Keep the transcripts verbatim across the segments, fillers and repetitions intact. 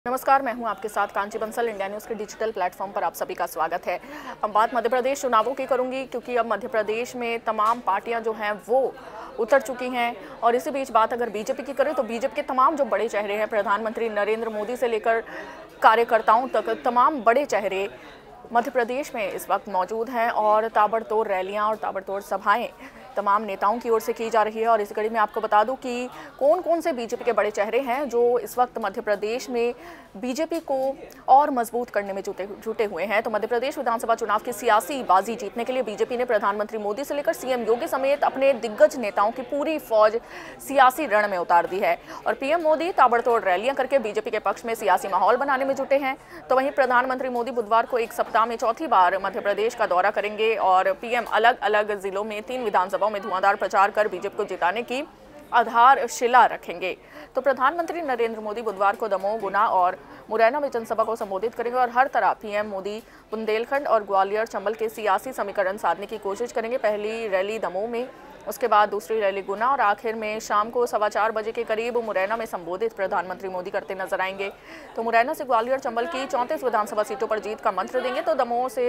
नमस्कार, मैं हूं आपके साथ कांची बंसल। इंडिया न्यूज़ के डिजिटल प्लेटफॉर्म पर आप सभी का स्वागत है। अब बात मध्य प्रदेश चुनावों की करूंगी, क्योंकि अब मध्य प्रदेश में तमाम पार्टियां जो हैं वो उतर चुकी हैं। और इसी बीच बात अगर बीजेपी की करें तो बीजेपी के तमाम जो बड़े चेहरे हैं, प्रधानमंत्री नरेंद्र मोदी से लेकर कार्यकर्ताओं तक, तमाम बड़े चेहरे मध्य प्रदेश में इस वक्त मौजूद हैं और ताबड़तोड़ रैलियां और ताबड़तोड़ सभाएं तमाम नेताओं की ओर से की जा रही है। और इस कड़ी में आपको बता दूं कि कौन कौन से बीजेपी के बड़े चेहरे हैं जो इस वक्त मध्य प्रदेश में बीजेपी को और मजबूत करने में जुटे जुटे हुए हैं। तो मध्य प्रदेश विधानसभा चुनाव की सियासी बाजी जीतने के लिए बीजेपी ने प्रधानमंत्री मोदी से लेकर सीएम योगी समेत अपने दिग्गज नेताओं की पूरी फौज सियासी रण में उतार दी है। और पीएम मोदी ताबड़तोड़ रैलियां करके बीजेपी के पक्ष में सियासी माहौल बनाने में जुटे हैं। तो वहीं प्रधानमंत्री मोदी बुधवार को एक सप्ताह में चौथी बार मध्य प्रदेश का दौरा करेंगे और पीएम अलग अलग जिलों में तीन विधानसभाओं में धुआंधार प्रचार कर बीजेपी को जिताने की आधारशिला रखेंगे। तो प्रधानमंत्री नरेंद्र मोदी बुधवार को दमोह, गुना और मुरैना में जनसभा को संबोधित करेंगे और हर तरह पीएम मोदी बुंदेलखंड और ग्वालियर चंबल के सियासी समीकरण साधने की कोशिश करेंगे। पहली रैली दमोह में, उसके बाद दूसरी रैली गुना और आखिर में शाम को सवा चार बजे के करीब मुरैना में संबोधित प्रधानमंत्री मोदी करते नजर आएंगे। तो मुरैना से ग्वालियर चंबल की चौंतीस विधानसभा सीटों पर जीत का मंत्र देंगे। तो दमोह से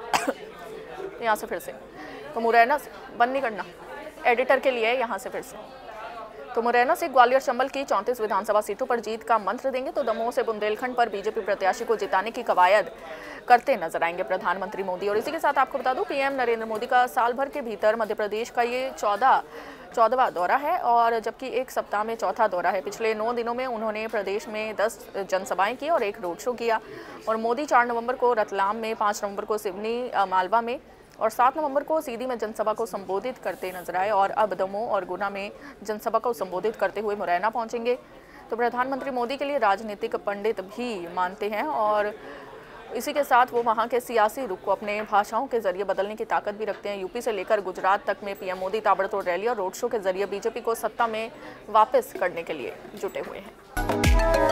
यहाँ से फिर से तो मुरैना से बंद नहीं करना एडिटर के लिए, यहाँ से फिर से तो मुरैना से ग्वालियर चंबल की चौंतीस विधानसभा सीटों पर जीत का मंत्र देंगे। तो दमोह से बुंदेलखंड पर बीजेपी प्रत्याशी को जिताने की कवायद करते नजर आएंगे प्रधानमंत्री मोदी। और इसी के साथ आपको बता दूं, पीएम नरेंद्र मोदी का साल भर के भीतर मध्य प्रदेश का ये चौदह चौदहवां दौरा है, और जबकि एक सप्ताह में चौथा दौरा है। पिछले नौ दिनों में उन्होंने प्रदेश में दस जनसभाएं की और एक रोड शो किया। और मोदी चार नवंबर को रतलाम में, पाँच नवंबर को सिवनी मालवा में और सात नवंबर को सीधी में जनसभा को संबोधित करते नजर आए। और अब दमोह और गुना में जनसभा को संबोधित करते हुए मुरैना पहुंचेंगे। तो प्रधानमंत्री मोदी के लिए राजनीतिक पंडित भी मानते हैं और इसी के साथ वो वहां के सियासी रुख को अपने भाषाओं के जरिए बदलने की ताकत भी रखते हैं। यूपी से लेकर गुजरात तक में पीएम मोदी ताबड़तोड़ रैली और रोड शो के जरिए बीजेपी को सत्ता में वापस करने के लिए जुटे हुए हैं।